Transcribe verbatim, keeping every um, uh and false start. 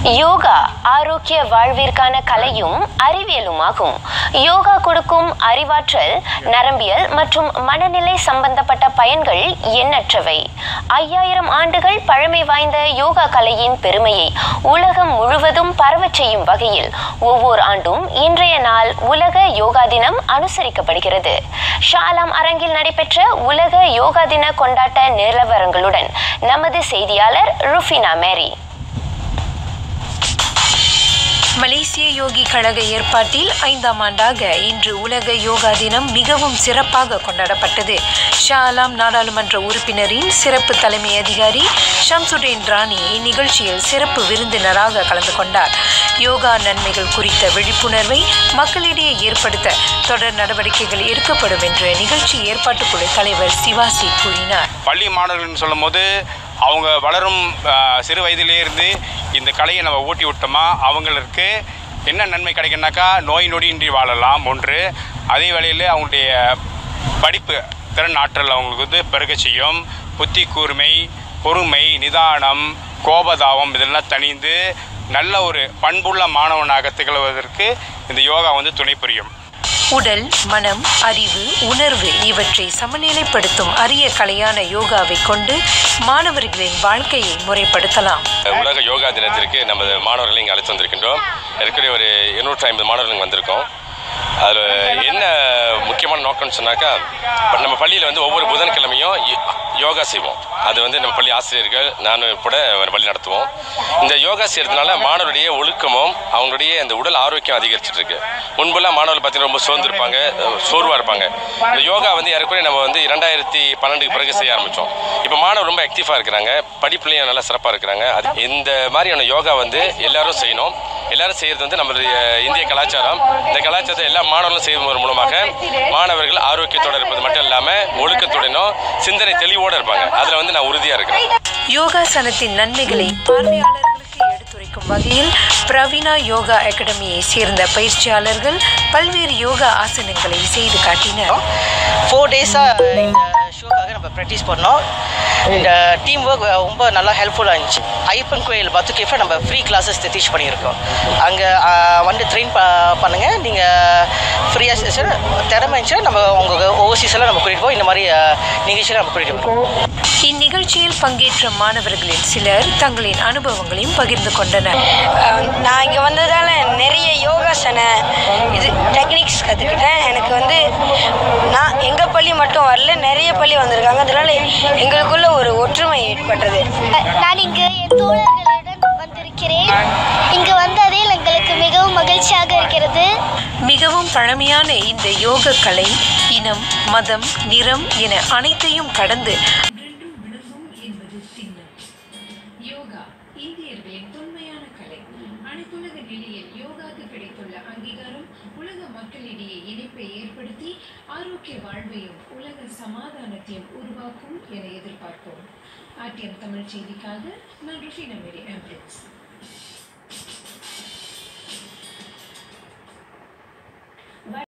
யோகா ஆரோக்கிய வாழ்விற்கான கலையும் அறிவியலுமாகும். யோகா கொடுக்கும் அறிவாற்றல், நரம்பியல் மற்றும் மனநிலை சம்பந்தப்பட்ட பயன்கள் எண்ணற்றவை. ஐயாயிரம் ஆண்டுகள் பழமை வாய்ந்த யோகா கலையின் பெருமையை உலகம் முழுவதும் பரவச் செய்யும் வகையில் ஒவ்வொரு ஆண்டும் இன்றைய நாள் உலக யோகா தினம் அனுசரிக்கப்படுகிறது. ஷாலாம் அரங்கில் நடைபெற்ற உலக யோகா தின கொண்டாட்ட நிலவரங்களுடன் நமது செய்தியாளர் ருஃபினா மேரி. மலேசிய யோகி கழக ஏற்பாட்டில் ஐந்தாம் ஆண்டாக இன்று உலக யோகா தினம் மிகவும் சிறப்பாக கொண்டாடப்பட்டது. ஷாலாம் நாடாளுமன்ற உறுப்பினரின் சிறப்பு தலைமை அதிகாரி ஷம்சுடீன் ராணி இந்நிகழ்ச்சியில் சிறப்பு விருந்தினராக கலந்து கொண்டார். யோகா நன்மைகள் குறித்த விழிப்புணர்வை மக்களிடையே ஏற்படுத்த தொடர் நடவடிக்கைகள் எடுக்கப்படும் என்று நிகழ்ச்சி ஏற்பாட்டுக்குழு தலைவர் சிவாசி கூறினார். பள்ளி மாணவர்கள் சொல்லும் போது அவங்க வளரும் சிறு வயதிலேருந்து இந்த கலையை நம்ம ஊட்டி விட்டோமா அவங்களுக்கு என்ன நன்மை கிடைக்குன்னாக்கா நோய் நொடியின்றி வாழலாம் ஒன்று. அதே வேளையில் அவங்களுடைய படிப்பு திறன் ஆற்றல் அவங்களுக்கு வந்து பெருக செய்யும். புத்தி கூர்மை, பொறுமை, நிதானம், கோபதாபம் இதெல்லாம் தணிந்து நல்ல ஒரு பண்புள்ள மாணவனாக திகழ்வதற்கு இந்த யோகா வந்து துணை புரியும். உடல், மனம், அறிவு, உணர்வு இவற்றை சமநிலைப்படுத்தும் அரிய கலையான யோகாவை கொண்டு மாணவர்களின் வாழ்க்கையை முறைப்படுத்தலாம். உலக யோகா தினத்திற்கு நமது மாணவர்களை இங்கே அழைத்து வந்திருக்கின்றோம். ஏற்கனவே ஒரு இருநூற்றி ஐம்பது மாணவர்கள் வந்திருக்கோம். அதில் என்ன முக்கியமான நோக்கம்னு சொன்னாக்கா, நம்ம பள்ளியில் வந்து ஒவ்வொரு புதன்கிழமையும் யோகா செய்வோம். அது வந்து நம்ம பள்ளி ஆசிரியர்கள் நானும் கூட ஒரு பள்ளி நடத்துவோம். இந்த யோகா செய்கிறதுனால மாணவருடைய ஒழுக்கமும் அவங்களுடைய அந்த உடல் ஆரோக்கியம் அதிகரிச்சுட்டு இருக்கு. முன்பெல்லாம் மாணவர்கள் பார்த்தீங்கன்னா ரொம்ப சோர்ந்துருப்பாங்க, சோர்வாக இருப்பாங்க. இந்த யோகா வந்து ஏற்கனவே நம்ம வந்து இரண்டாயிரத்தி பன்னெண்டுக்கு பிறகு செய்ய ஆரம்பித்தோம். இப்போ மாணவர் ரொம்ப ஆக்டிவாக இருக்கிறாங்க, படிப்புலையும் நல்லா சிறப்பாக இருக்கிறாங்க. அது இந்த மாதிரியான யோகா வந்து எல்லாரும் செய்யணும். எல்லாரும் செய்கிறது வந்து நம்மளுடைய இந்திய கலாச்சாரம். இந்த கலாச்சாரத்தை எல்லா மாணவர்களும் செய்வதன் மூலமாக மாணவர்கள் ஆரோக்கியத்தோடு இருப்பது மட்டும் இல்லாமல் ஒழுக்கத்துடனும் சிந்தனை தெளிவோடு இருப்பாங்க. அதில் வந்து நான் உறுதியாக இருக்கிறேன். யோகாசனத்தின் நன்மைகளை பார்வையாளர்களுக்கு எடுத்துரைக்கும் வகையில் பிரவீனா யோகா அகாடமியை சேர்ந்த பயிற்சியாளர்கள் பல்வேறு யோகா ஆசனங்களை செய்து காட்டினர். ஃபோர் டேஸாக இந்த ஷோக்காக நம்ம ப்ராக்டிஸ் பண்ணோம். இந்த டீம் ஒர்க் ரொம்ப நல்லா ஹெல்ப்ஃபுல்லாக இருந்துச்சு. ஐயப்பன் கோயில் பத்துக்கேஃபை நம்ம ஃப்ரீ கிளாஸஸ் டீச் பண்ணியிருக்கோம். அங்கே வந்து ட்ரெயின் ப பண்ணுங்கள். நீங்கள் ஃப்ரீயாக திறமை இருந்துச்சுன்னா நம்ம உங்கள் ஓவர்சீஸ் எல்லாம் நம்ம கூட்டிகிட்டு போவோம். இந்த மாதிரி நிகழ்ச்சியெல்லாம் நம்ம கூட்டிகிட்டு போவோம். இந்நிகழ்ச்சியில் பங்கேற்ற மாணவர்களின் சிலர் தங்களின் அனுபவங்களையும் பகிர்ந்து கொண்டனர். நான் இங்கே வந்ததால் நிறைய யோகாசன இது டெக்னிக்ஸ் கற்றுக்கிட்டேன். எனக்கு வந்து நான் எங்கள் பள்ளி மட்டும் வரல, நிறைய பள்ளி வந்திருக்காங்க. அதனால எங்களுக்குள்ள ஒரு ஒற்றுமை ஏற்பட்டது. நான் இங்கு என் தோழர்களுடன் வந்திருக்கிறேன். இங்கு வந்ததில் எங்களுக்கு மிகவும் மகிழ்ச்சியாக இருக்கிறது. மிகவும் பழமையான இந்த யோக கலை இனம், மதம், நிறம் என அனைத்தையும் கடந்து யோகா இந்தியர்களின் தொன்மையான கலை. அனைத்துலக நிலையில் யோகாக்கு கிடைத்துள்ள அங்கீகாரம் உலக மக்களிடையே இணைப்பை ஏற்படுத்தி ஆரோக்கிய வாழ்வையும் உலக சமாதானத்தையும் உருவாக்கும் என எதிர்பார்ப்போம். ஆர்டிஎம் தமிழ் செய்திக்காக நான் ருஃபினா மேரி.